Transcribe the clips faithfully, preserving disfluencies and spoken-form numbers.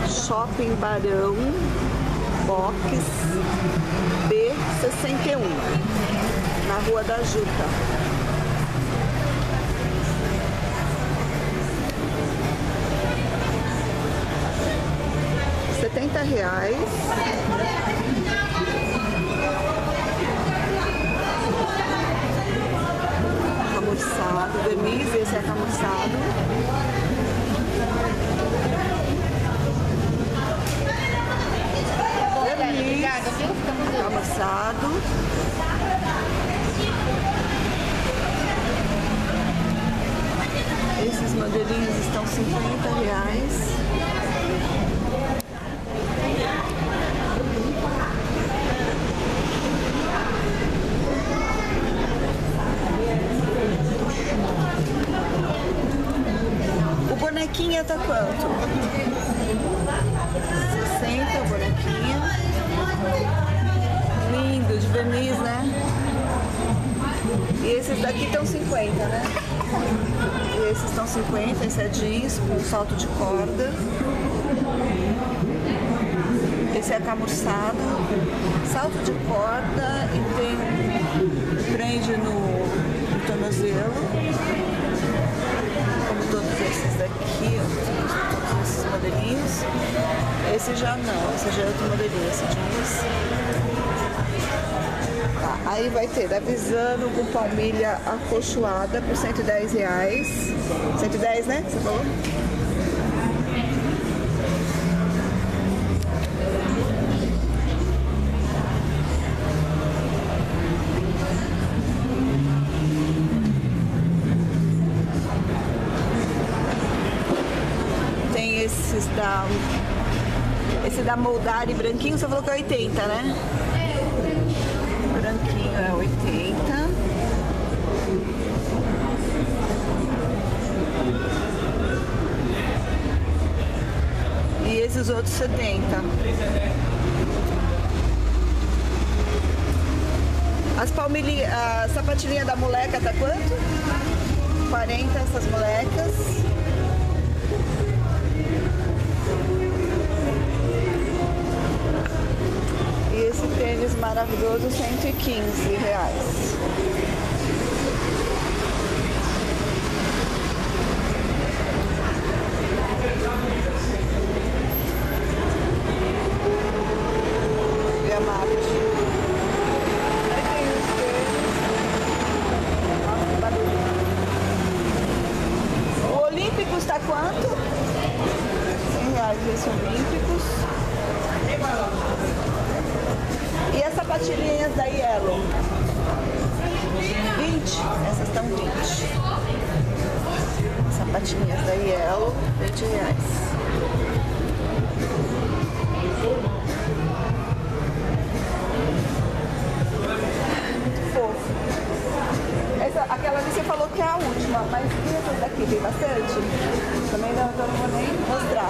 Shopping Barão, box B sessenta e um, na Rua da Juta. Setenta reais. Camurçado, verniz, esse é camurçado. Verniz, camurçado. Esses modelinhos estão cinquenta reais. O bonequinha tá quanto? sessenta o bonequinho. Lindo, de verniz, né? E esses daqui estão cinquenta, né? E esses estão cinquenta, esse é jeans com salto de corda. Esse é camurçado, salto de corda e tem prende no, no tornozelo, como todos esses daqui, ó, todos esses modelinhos. Esse já não, esse já é outro modelinho, esse jeans. Tá, aí vai ter da Visano com palmilha acolchoada por cento e dez reais. cento e dez, né? Você falou? Tem esses da... Esse da Moldari branquinho, você falou que é oitenta, né? Branquinho é oitenta. E esses outros setenta. As palmilhinhas, a sapatilhinha da moleca tá quanto? quarenta essas molecas. E esse tênis maravilhoso, cento e quinze reais. E a marca. Aí tem os tênis. Nossa, que barulho. O Olímpicos tá quanto? cem reais esse Olímpicos. E as sapatilhinhas da Yellow? vinte? Essas estão vinte. Sapatilhinhas da Yellow, vinte reais. Muito fofo. Essa, aquela ali você falou que é a última, mas e essas daqui tem bastante? Também não, então não vou nem mostrar.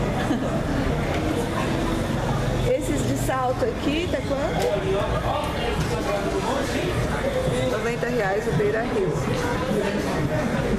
Esses de salto aqui, tá quanto? noventa reais o Beira Rio.